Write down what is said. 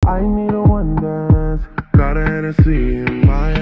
I need a one dance. Got a Hennessy in my